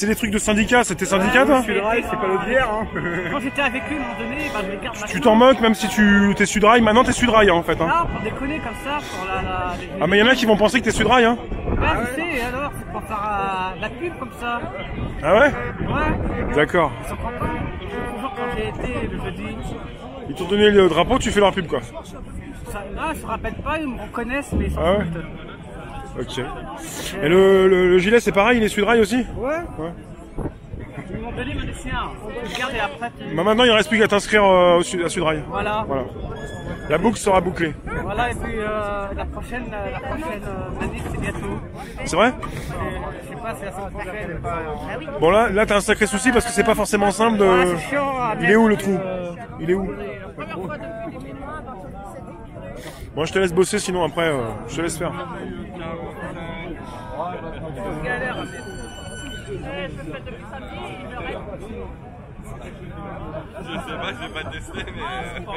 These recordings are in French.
c'est des trucs de syndicat, c'était syndicat toi? Sudrail, c'est pas l'autre bière, hein. Quand j'étais avec lui, à un moment donné, je les garde. Tu t'en moques même si tu t'es Sudrail, maintenant t'es Sudrail en fait. Hein. Non, pour déconner comme ça, pour Ah mais y'en a qui vont penser que t'es Sudrail hein. Ouais, je sais, et alors, c'est pour faire la pub comme ça. Ah ouais? Ouais. D'accord. Ils sont contents. Toujours quand j'ai été le jeudi. Ils t'ont donné le drapeau, tu fais leur pub quoi. Non, ils se rappellent pas, ils me reconnaissent, mais ils s'en foutent. Ok. Et le gilet c'est pareil, il est Sudrail aussi? Ouais. Ouais. Ils m'ont donné mon dessin. Je garde et après. Bah maintenant il ne reste plus qu'à t'inscrire à Sudrail. Voilà. La boucle sera bouclée. Voilà, et puis la prochaine manif, c'est bientôt. C'est vrai? Je sais pas, c'est la semaine prochaine. Bon là t'as un sacré souci parce que c'est pas forcément simple de... Ouais, c'est chiant, Il est où le trou? Il est où? Bon je te laisse bosser sinon après je te laisse faire. Je sais pas, je vais pas tester, mais...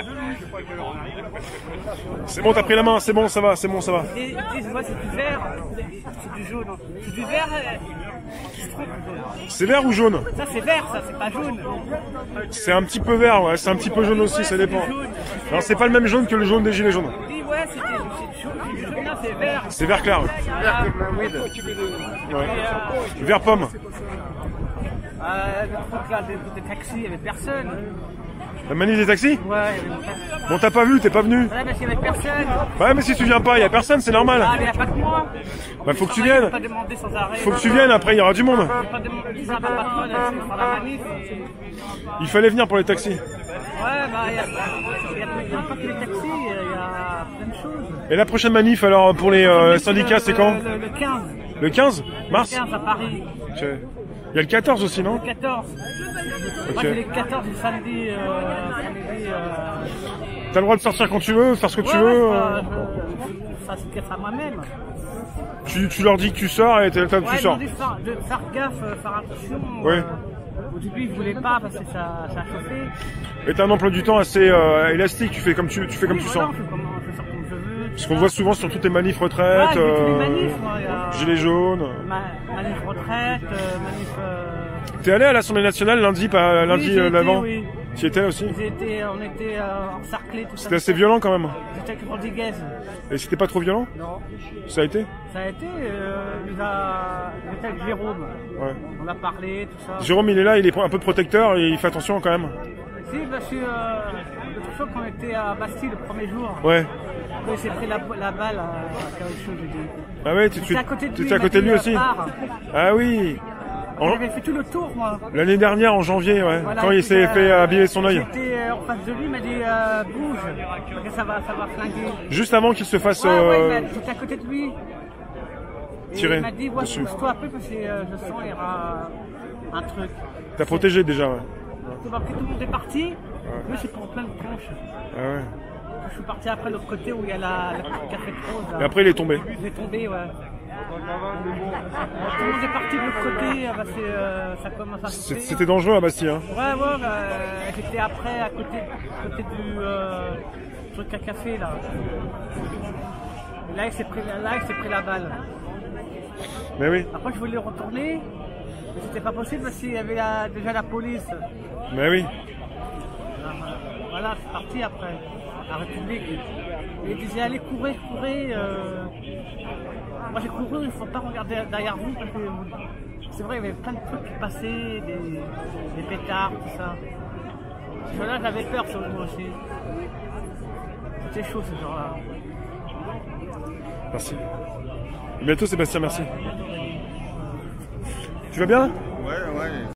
C'est bon, t'as pris la main, c'est bon, ça va, c'est bon, ça va. Et moi c'est du vert, c'est du jaune. C'est du vert. C'est vert ou jaune? Ça c'est vert, ça c'est pas jaune. C'est un petit peu vert, ouais, c'est un petit peu jaune aussi, ça dépend. Alors c'est pas le même jaune que le jaune des gilets jaunes. Oui, ouais, c'est jaune, là c'est vert. C'est vert clair. Ouais. Vert pomme. Le truc là des taxis, il n'y avait personne. La manif des taxis? Ouais. Bon t'as pas vu, t'es pas venu. Ouais, mais il n'y avait personne. Ouais mais si tu viens pas, y a personne, c'est normal. Ah, mais il n'y a pas que moi. Bah faut que tu viennes. Pas demander sans arrêt. Faut que tu viennes, après il y aura du monde. Pas demander à ma patronne, elle faire la manif. Il fallait venir pour les taxis. Ouais, bah il n'y a pas que les taxis, il y a plein de choses. Et la prochaine manif alors pour les syndicats c'est quand? Le 15. Le 15 mars? Le 15 à Paris. Ok. Il y a le 14 aussi non? Le 14. Ok. Moi j'ai les 14 du samedi. T'as le droit de sortir quand tu veux, faire ce que tu veux. Ça se casse à moi-même. Tu leur dis que tu sors et tu sors. De faire gaffe, faire attention. Ouais. Au début ils voulaient pas parce que ça a chauffé. Et t'as un emploi du temps assez élastique, tu fais comme tu sens. Je fais comme je veux. Parce qu'on voit souvent sur toutes les manifs retraites, gilets jaunes. Manif retraite, manif... T'es allé à l'Assemblée nationale lundi, pas lundi d'avant? Oui. Tu y étais aussi? On était encerclés, tout ça. C'était assez violent quand même. J'étais avec Rodriguez. Et c'était pas trop violent? Non. Ça a été? Ça a été, j'étais avec Jérôme. Ouais. On a parlé, tout ça. Jérôme il est là, il est un peu protecteur et il fait attention quand même. Si, parce que l'autre fois qu'on était à Bastille le premier jour, ouais. Il s'est pris la balle à quelque chose, j'ai dit. Ah ouais, tu étais à côté de lui aussi? Ah oui. J'avais fait tout le tour, moi. L'année dernière, en janvier, ouais. Voilà, quand il s'est fait habiller son œil. J'étais en face de lui, il m'a dit bouge, parce que ça va flinguer. Juste avant qu'il se fasse. J'étais à côté de lui. Tirer. Il m'a dit, pousse-toi un peu parce que je sens qu'il y aura un truc. T'as protégé déjà, ouais. Après, tout le monde est parti. Moi, c'est pour plein de tronches. Ah ouais. Je suis parti après de l'autre côté où il y a la café de rose. Et après, il est tombé. Il est tombé, ouais. Tout le monde est parti de l'autre côté, ça commence à chauffer. C'était dangereux à Bastille, hein? Ouais, j'étais après à côté du truc à café, là. Et là, il s'est pris la balle. Mais oui. Après, je voulais retourner, mais c'était pas possible parce qu'il y avait déjà la police. Mais oui. Voilà, c'est parti après, la République. Et il disait, allez, courez. Moi j'ai couru, il ne faut pas regarder derrière vous parce que c'est vrai, il y avait plein de trucs qui passaient, des pétards, tout ça. Ce jour-là, j'avais peur sur moi aussi. C'était chaud ce jour-là. Merci. À bientôt Sébastien, merci. Tu vas bien? Ouais.